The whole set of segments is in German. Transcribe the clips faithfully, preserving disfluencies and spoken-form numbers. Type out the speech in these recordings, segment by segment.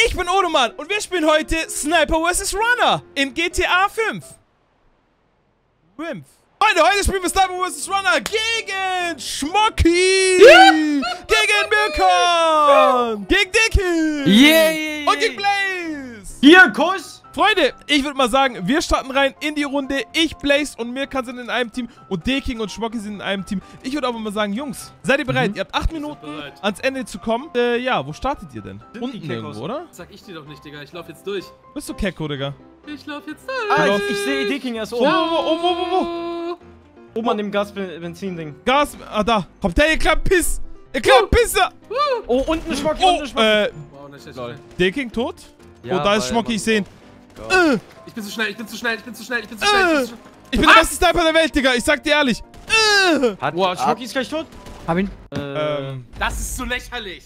Ich bin Odoman und wir spielen heute Sniper versus. Runner in G T A fünf. fünf. Freunde, heute spielen wir Sniper versus. Runner gegen Schmocki, ja. Gegen Mirkan, gegen Dicky yeah, yeah, yeah. und gegen Blaze. Hier, Kuss. Freunde, ich würde mal sagen, wir starten rein in die Runde. Ich, Blaze und Mirkan sind in einem Team und D-King und Schmocki sind in einem Team. Ich würde aber mal sagen, Jungs, seid ihr bereit? Mhm. Ihr habt acht Minuten ans Ende zu kommen. Äh, ja, wo startet ihr denn? Sind Unten irgendwo, oder? Sag ich dir doch nicht, Digga. Ich lauf jetzt durch. Bist du Kecko, Digga? Ich lauf jetzt durch. Ah, ich, ich sehe D-King erst Wo, oben. wo, wo, wo, wo, wo? Oben an dem Gas-Benzin-Ding. Gas, ah, da. Kommt der, ihr kleinen Piss. Ihr kleinen Pisser. Oh, unten ein Schmocki, Oh, unten ein Schmocki. äh, Wow, nicht schlecht. D-King tot? Ja, oh, da ist Schmocki, ich sehe ihn. Äh. Ich bin zu schnell, ich bin zu schnell, ich bin zu schnell, ich bin zu schnell. Ich bin, zu schnell. Ich bin der beste Sniper der Welt, Digga. Ich sag dir ehrlich. Äh. Hat, wow, Schmocki ist gleich tot. Hab ihn. Äh, Ähm. Das ist so lächerlich.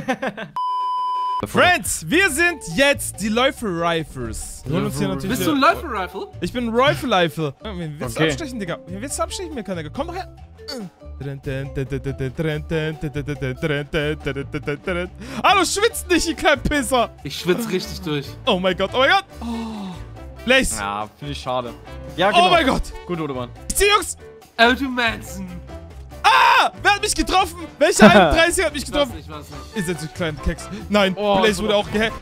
Friends, wir sind jetzt die Läufer-Rifles. Bist du ein Läufer-Rifle? Ich bin ein Rifle-Rifle. Wen willst du Okay. abstechen, Digga? Wen willst du abstechen, mir kann Digga? Komm doch her. Hallo, schwitzt nicht, ihr kleinen Pisser. Ich schwitze richtig durch. Oh mein Gott, oh mein Gott. Oh. Blaze. ja, finde ich schade. Ja, genau. Oh mein Gott. Gut, Odoman. Ich zieh, Jungs. Alto Manson. Ah, wer hat mich getroffen? Welcher einunddreißiger hat mich Ich weiß getroffen? nicht, ich weiß nicht. Ihr seid so kleinen Keks. Nein, Oh, Blaze so wurde auch gehackt.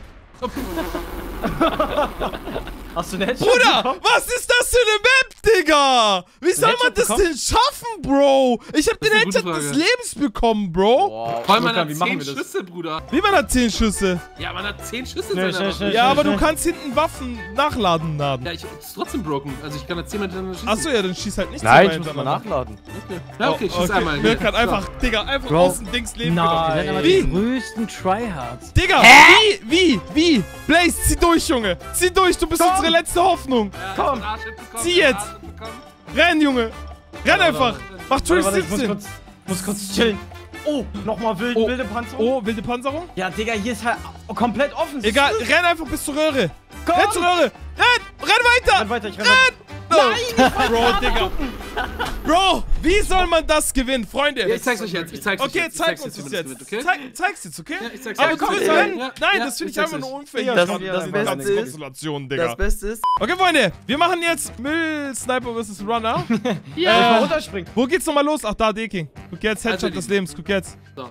Hast du einen Headshot Bruder, bekommen? was ist das für eine Map, Digga? Wie soll man Headshot das bekommen? denn schaffen, Bro? Ich hab Das den ist eine gute Headshot des Frage. Lebens bekommen, Bro. Wow, Vor allem, man Mirkan, hat wie machen zehn wir das? Schüsse, Bruder. Wie man hat zehn Schüsse. Ja, man hat zehn Schüsse Schnell, in seiner schnell, Waffe. schnell. Ja, aber du schnell. kannst hinten Waffen nachladen, laden. Ja, ich ist trotzdem broken. Also ich kann da zehnmal hintereinander schießen. Achso, ja, dann schieß halt nicht Nein, so ich muss rein, mal sondern- nachladen. Okay. Ja, okay, schieß einmal. Mir ne? kann So. einfach, Digga, einfach Bro. außen Dings leben. Nein. Wir sind aber Wie? die größten Tryhards. Digga, wie, wie, wie? Blaze, zieh durch, Junge. Zieh durch, du bist Komm. unsere letzte Hoffnung. Ja, Komm. ich hab Arschhit bekommen, Zieh ich hab jetzt. Arschhit bekommen. Renn, Junge. Renn einfach. Mach Warte, Trick warte, ich muss siebzehn. kurz, muss kurz chillen. Oh, nochmal wild, Oh. wilde Panzerung. Oh, wilde Panzerung? Ja, Digga, hier ist halt komplett offen. Egal, renn einfach bis zur Röhre. Komm. Renn zur Röhre. Renn, renn weiter. Renn weiter, ich renn Renn. Nein, Bro, Digga. Bro, wie soll man das gewinnen, Freunde? Ja, ich zeig's euch jetzt, ich zeig's euch Okay, jetzt. Ich zeig zeig's uns wie das man jetzt. gewinnt, okay? Zeig, zeig's jetzt, okay? Ja, ich zeig's Aber euch. du willst Ja, sagen, ja, nein, ja, das finde ich ich zeig's einfach euch. nur unfair. Ja, hier das- gerade das in Beste der ganzen ist- Konstellation, Digga. Das Beste ist, Okay, Freunde, wir machen jetzt Müll-Sniper versus. Runner. Soll ich Äh, mal runterspringen? Wo geht's nochmal los? Ach, da, D-King. Guck jetzt, Headshot Also, des Lebens, guck jetzt. So.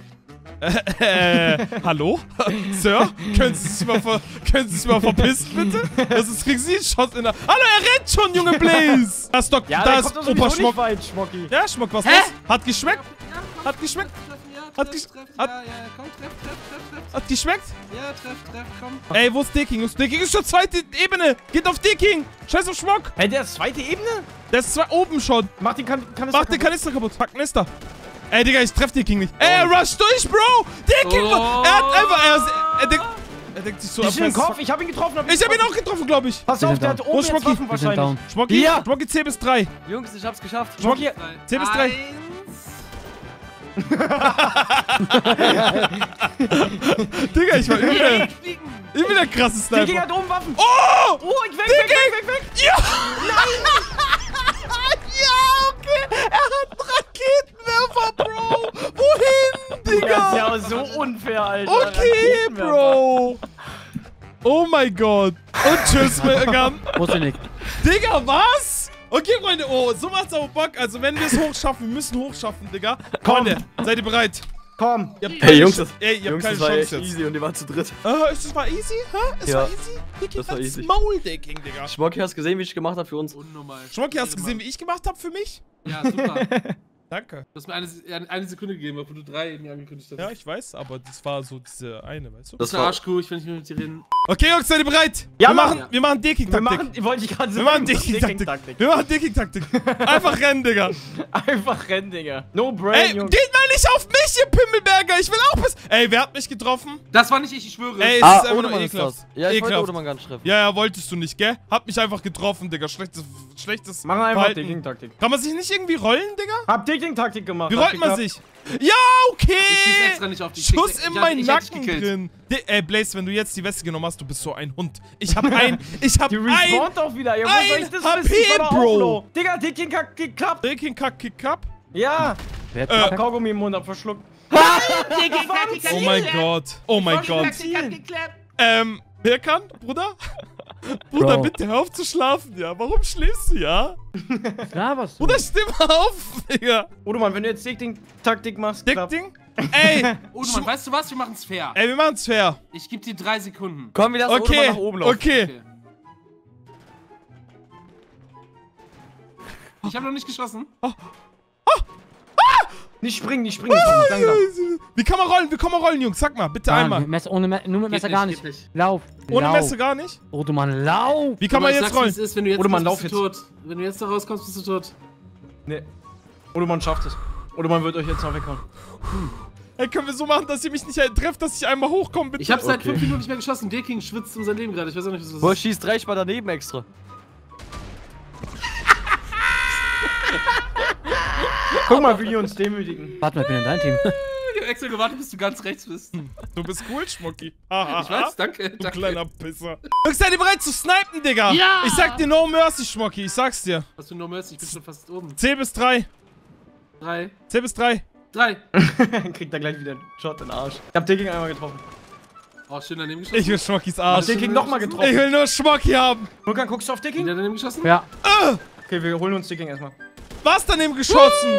Äh, hallo? Sir? Können Sie sich mal, ver können Sie sich mal verpissen, bitte? Das ist, kriegen Sie einen Schuss in der... Hallo, er rennt schon, Junge Blaze! Da ist Doc, Ja, da der ist kommt doch Opa sowieso nicht Schmock. weit, Schmocki. Ja, Schmock, was Hä? los? Hat geschmeckt? Hat geschmeckt? Hat gesch- hat- Ja, ja, komm, treff, treff, treff, treff. Hat geschmeckt? Ja, treff, treff, komm. Ey, wo ist D-King? Wo ist D-King? Ist schon zweite Ebene! Geht auf D-King! Scheiß auf Schmock! Hey, der ist zweite Ebene? Der ist zwar oben schon. Mach den kan Kanister Mach den kaputt. Kanister kaputt. Pack Kanister. Ey, Digga, ich treff D-King nicht. Ey, er rusht durch, Bro! D-King, Oh. er hat einfach... Er, er, denkt, er denkt sich so... Die ab- sind im Kopf, ich hab ihn getroffen. Ich hab ihn auch getroffen, glaube ich. Pass Wir auf, sind der down. hat Wo oben ist jetzt Schmocki? Waffen Wir sind wahrscheinlich. down. Schmocki, Ja. Schmocki C bis drei. Jungs, ich hab's geschafft. Schmocki, C bis drei. Digga, ich war übel. Übel der krasse Der King Sniper. hat oben Waffen. Oh! Oh, ich weg, weg, weg, weg, weg. Ja! Ja, okay. Er hat einen Raketenwerfer, Bro. Wohin, Das ist Digga? ja so unfair, Alter. Okay, Raketenwerfer. Bro. Oh mein Gott. Und tschüss, Megan. Wo ist der Nick? Digga, was? Okay, Freunde, oh, so macht's auch Bock. Also, wenn wir es hochschaffen, wir müssen hochschaffen, Digga. Komm. Freunde, seid ihr bereit? Komm. Ihr habt Hey, keine Jungs, Sch- das, Ey, ihr habt Jungs, keine das war echt Chance jetzt. easy und ihr wart zu dritt. Äh, ist das war easy? Hä? Es Ja, war easy? Dicky, das war hat's easy. Maul, Decking, Digga. Schmocki, hast du gesehen, wie ich gemacht habe für uns? Unnormal. Schmocki, hast du gesehen, wie ich gemacht habe für mich? Ja, super. Danke. Du hast mir eine, eine Sekunde gegeben, obwohl du drei mir angekündigt hast. Ja, ich weiß, aber das war so diese eine, weißt du? Das Das ist eine war... Arschkuh, ich will nicht mehr mit dir reden. Okay, Jungs, seid ihr bereit? Ja, wir machen, Mann. wir machen Wir Decking-Taktik. machen, wollte ich gerade Wir sagen. machen Decking-Taktik. Wir machen Decking-Taktik. Einfach rennen, Digga. Einfach rennen, Digga. No brain, Ey, Jungs. geht mal nicht auf mich, ihr Pimmelberger. Ich will auch bis... Ey, wer hat mich getroffen? Das war nicht ich, ich schwöre. Ey, es Ah, ist einfach nur Odemann ist ekelhaft. das. Ja, ich wollte Ekelhaft. Odemann gar nicht treffen. Ja, ja, wolltest du nicht, gell? Hat mich einfach getroffen, Digga. Schlechtes, schlechtes Machen wir einfach Verhalten. Decking-Taktik. Kann man sich nicht irgendwie rollen, Digga? Hab Decking-Taktik gemacht. Wie Hat rollt man geklappt. sich? Ja, okay! Ich schieß extra nicht auf dich. Schuss Ich- ich in hab- meinen ich hab dich Nacken gekillt. drin. De Ey, Blaze, wenn du jetzt die Weste genommen hast, du bist so ein Hund. Ich hab ein... Ich hab Die ein... respawnt auch wieder. Ja, wo soll ich ein das H P, wissen? Ich war doch auch Bro. low. Digga, Decking hat geklappt. Decking Kack Kick Up? Ja. Wer hat Äh, Hab gesagt? Kaugummi im Mund, hab verschluckt. Oh mein Gott. Oh mein Gott. Ähm, Mirkan, Bruder? Bruder, Bro. bitte hör auf zu schlafen, ja? Warum schläfst du, ja? Ja, was? Bruder, stimm auf, Digga. Oder Mann, wenn du jetzt Dick-Ding-Taktik machst, klappt. Dick-Ding? Ey, Oh, Mann, weißt du was? Wir machen's fair. ey, wir machen's fair. Ich geb dir drei Sekunden. Komm, wir lassen Okay, Odo mal nach oben laufen. okay. Okay. Ich habe noch nicht geschossen. Nicht springen, nicht springen. Nicht springen. Langsam. Wie kann man rollen? Wie kann man rollen, Jungs? Sag mal, bitte Ah, einmal. mit Messer, ohne Me nur mit Messer Geht gar nicht, nicht. geht nicht. Lauf. Ohne lauf. Messer gar nicht? Odo, Mann, lauf. Wie kann Aber man ich jetzt sag's, wie rollen? es ist, wenn du jetzt Oder man raus bist, lauf bist du tot. Wenn du jetzt da rauskommst, bist du tot. Nee. Oder man schafft es. Oder man wird euch jetzt noch weghauen. Ey, können wir so machen, dass ihr mich nicht trefft, dass ich einmal hochkomme, bitte? Ich habe seit Okay. fünf Minuten nicht mehr geschossen. D-King schwitzt um sein Leben gerade. Ich weiß auch nicht, was das Boah, ist. schießt rechts mal daneben extra. Guck mal, wie die uns demütigen. Warte mal, ich bin in deinem Team. Ich hab extra gewartet, bis du ganz rechts bist. Du bist cool, Schmucki. Aha, Ich weiß, danke. du danke. kleiner Pisser. Jungs, seid ihr bereit zu snipen, Digga? Ja! Ich sag dir no mercy, Schmucki. Ich sag's dir. Was für No Mercy? Ich bin schon fast oben. zehn bis drei. Drei. zehn bis drei. Drei. Kriegt er gleich wieder einen Shot in den Arsch. Ich hab Dick einmal getroffen. Oh, schön daneben geschossen. Ich will Schmuckis Hast Arsch. Dick nochmal Ich getroffen. will nur Schmucki haben. Lukan, guckst du auf Dick? Wieder daneben geschossen? Ja. Okay, wir holen uns Dick erstmal. Was daneben geschossen?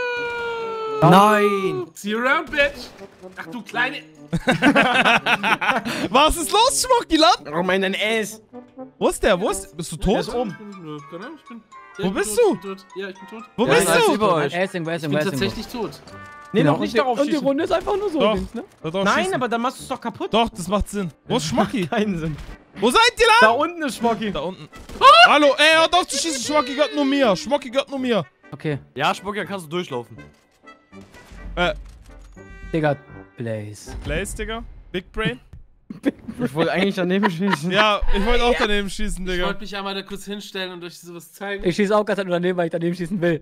Nein! See you around, bitch. Ach du kleine... Was ist los, Schmucki, Land? Oh, meinen Ass. Wo ist der? Wo ist... Bist du Der ist tot? oben. Nö, keine Ahnung, ich bin... Wo ich bin bist tot, du? Ich bin tot. Ja, ich bin tot. Wo Ja, bist ist du? über euch. Er ist irgendwo, er ist Ich irgendwo, bin er ist irgendwo. tatsächlich tot. Nee, Genau. noch nicht Und darauf die- Und die schießen. Runde ist einfach nur so. Doch. links, ne? Doch, doch, Nein, schießen. aber dann machst du es doch kaputt. Doch, das macht Sinn. Wo ist Schmucki? Keinen Sinn. Wo seid ihr Da lang? unten ist Schmocki. Da unten. Hallo, ey, hört auf zu schießen. Schmucki gehört nur mir. Schmucki gehört nur mir. Okay. Ja, Spucker, kannst du durchlaufen. Äh, Digga, Blaze. Blaze, Digga. Big Brain. Ich wollte eigentlich daneben schießen. Ja, ich wollte auch daneben schießen, Ich Digga. wollte mich einmal da kurz hinstellen und euch sowas zeigen. Ich schieße auch ganz nur daneben, weil ich daneben schießen will.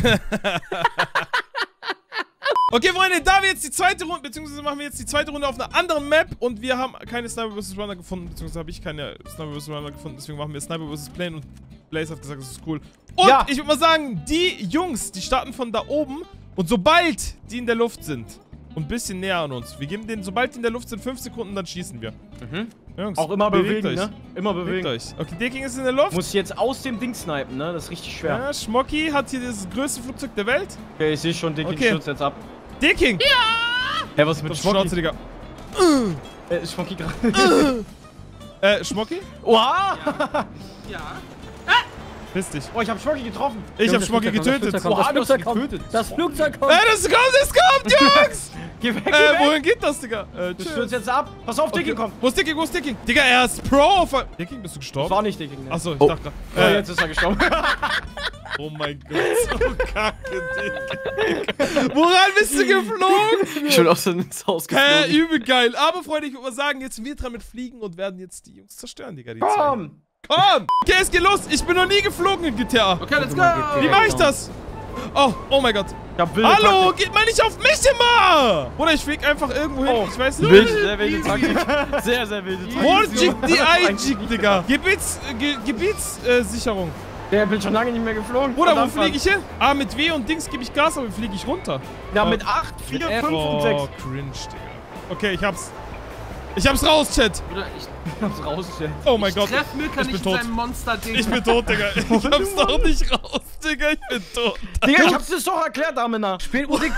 Okay, Freunde, da wir jetzt die zweite Runde, beziehungsweise machen wir jetzt die zweite Runde auf einer anderen Map und wir haben keine Sniper versus. Runner gefunden, beziehungsweise habe ich keine Sniper versus. Runner gefunden, deswegen machen wir Sniper versus. Plane und Blaze hat gesagt, das ist cool. Und Ja. ich würde mal sagen, die Jungs, die starten von da oben und sobald die in der Luft sind und ein bisschen näher an uns, wir geben denen, sobald die in der Luft sind, fünf Sekunden, dann schießen wir. Mhm. Jungs, Auch immer bewegt bewegen, euch. ne? Immer Bewegt bewegen. euch. Okay, Deking ist in der Luft. Muss jetzt aus dem Ding snipen, ne? Das ist richtig schwer. Ja, Schmocki hat hier das größte Flugzeug der Welt. Okay, ich sehe schon, Dick Okay. stürzt jetzt ab. Deking! Hä, was ist mit Auf die Schnauze, Schmocki? Digga. Äh, ist Schmocki gerade. Äh, Schmocki? Oha! Ja. Piss dich. Oh, ich hab Schmocki getroffen. Ich hab Jungs, das Schmocki Flugzeug getötet. kommt, Oha, Das du hast Flugzeug ihn kommt. getötet. Das Flugzeug kommt. Äh, das kommt, das kommt, Jungs! Geh weg, geh äh, weg. wohin geht das, Digga? Äh, Du tschüss. stürzt jetzt ab. Pass auf, Dicky Okay. kommt. Wo ist Dicking, wo ist Dicking? Digga, er ist Pro auf... Dicking, bist du Das gestorben? war nicht Dicky, ne? Achso, ich Oh. dachte Oh, äh, jetzt ist er gestorben. Oh mein Gott, so kacke, Digga. Woran bist du geflogen? Ich bin aus dem ins Haus Hä, geflogen. übel geil. Aber, Freunde, ich würde mal sagen, jetzt sind wir dran mit Fliegen und werden jetzt die Jungs zerstören, Digga. Die zwei. Komm! Komm! Okay, es geht los. Ich bin noch nie geflogen in G T A. Okay, let's go. Wie mache ich das? Oh, oh mein Gott. Ich hab wilde Hallo, Taktik. geht mal nicht auf mich immer! Oder ich flieg einfach irgendwo hin. Oh, Ich weiß nicht. Wild, sehr wilde Taktik. Sehr, sehr wilde Taktik. Warjig die I-Jig, Digga. Gebiets, Ge Gebietssicherung. Der bin schon lange nicht mehr geflogen. Bruder, wo Verdammt, fliege ich hin? Ah, mit W und Dings gebe ich Gas, aber wie fliege ich runter? Ja, mit acht, vier, Mit F. fünf und Oh, sechs. cringe, Digga. Okay, ich hab's. Ich hab's raus, Chat. Bruder, ich, Ich hab's rausgestellt. Oh mein ich Gott. treff Milka ich nicht bin mit tot. seinem Monster-Ding. Ich bin tot, Digga. Ich hab's doch nicht raus, Digga. Ich bin tot. Digga, ich hab's dir doch erklärt, Amina. Spielt Musik.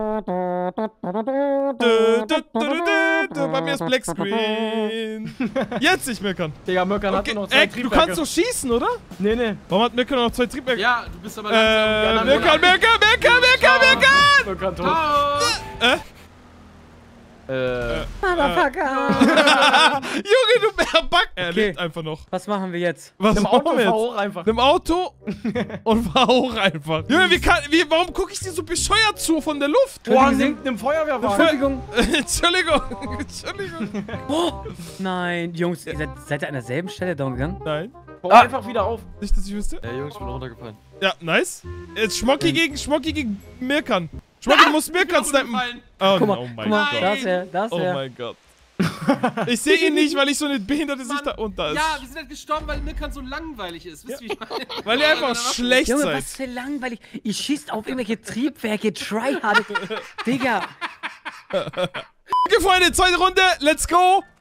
Dö, dö, dö, dö, dö. Bei mir ist Black Screen. Jetzt nicht mehr kann. Digga, Mirkan hat Okay, nur noch zwei ey, du Triebwerke. kannst doch schießen, oder? Nee, nee. Warum hat Mirkan noch zwei Triebwerke? Ja, du bist aber Äh, langsam. Mirkan, Mirkan, Mirkan, Mirkan, Mirkan! Mirkan tot. Oh. Äh? Äh. Motherfucker. Junge, du Bärback! Er Okay. lebt einfach noch. Was machen wir jetzt? Was Im machen Auto wir fahr jetzt? hoch einfach. Nimm Auto und fahr hoch einfach. Junge, wie kann, wie, warum gucke ich dir so bescheuert zu von der Luft? Boah, Sie- nimmt einem Feuerwehrwagen. Entschuldigung. Entschuldigung. Entschuldigung. Oh, nein, Jungs, ihr seid, seid ihr an derselben Stelle down gegangen? Nein. Bau einfach wieder auf. Nicht, dass ich wüsste. Ey, Jungs, ich bin runtergefallen. Ja, nice. Jetzt Schmocki gegen Schmocki gegen Mirkan. Schmocki, du musst Mirkan snipen. Oh, Guck mal, oh guck mein mal, Gott. das hier, das Oh hier. mein Gott. Ich sehe ihn nicht, weil ich so eine behinderte Sicht da unter ist. Ja, wir sind halt gestorben, weil Milka so langweilig ist. Wisst ihr, wie ich meine? Weil ihr einfach schlecht Junge, seid. was für langweilig. Ihr schießt auf irgendwelche Triebwerke, tryhard. Digga. Okay, Freunde, zweite Runde. Let's go.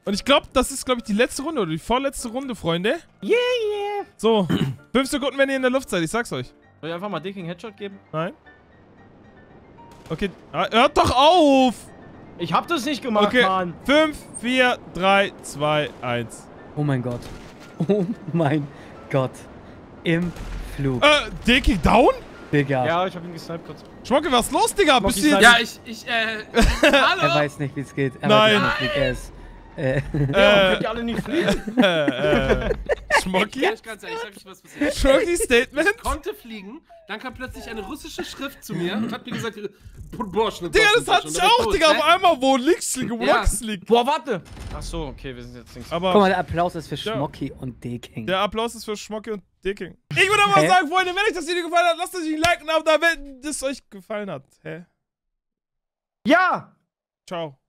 Und ich glaube, das ist, glaube ich, die letzte Runde oder die vorletzte Runde, Freunde. Yeah, yeah. So, fünf Sekunden, wenn ihr in der Luft seid, ich sag's euch. Soll ich einfach mal Dicking Headshot geben? Nein? Okay, ah, hört doch auf! Ich hab das nicht gemacht, Okay, Mann. fünf, vier, drei, zwei, eins. Oh mein Gott. Oh mein Gott. Im Flug. Äh, Dicking down? Digga. Ja, ich hab ihn gesniped kurz. Schmocke, was ist los, Digga? Schmocki Bist du jetzt... Ja, ich, ich, äh, hallo? Er weiß nicht, wie es geht. Er Nein. weiß nicht, wie er ist. Äh, Ja, könnt ihr alle nicht fliegen? äh, äh, Schmocki? Ich ganz ehrlich, sag ich was passiert. Schmocki Statement? Ich konnte fliegen, dann kam plötzlich eine russische Schrift zu mir und hat mir gesagt, Burschen, Digga, das hat sich auch, Digga, auf einmal, wo links liegt, wo Ja. rechts liegt. Boah, warte. Ach so, okay, wir sind jetzt links. guck Aber mal, der Applaus ist für Ja. Schmocki und D-King. der Applaus ist für Schmocki und Dicking. Ich würde aber Hä? sagen, Freunde, wenn euch das Video gefallen hat, lasst euch ein Like da, wenn es euch gefallen hat. Hä? Ja! Ciao.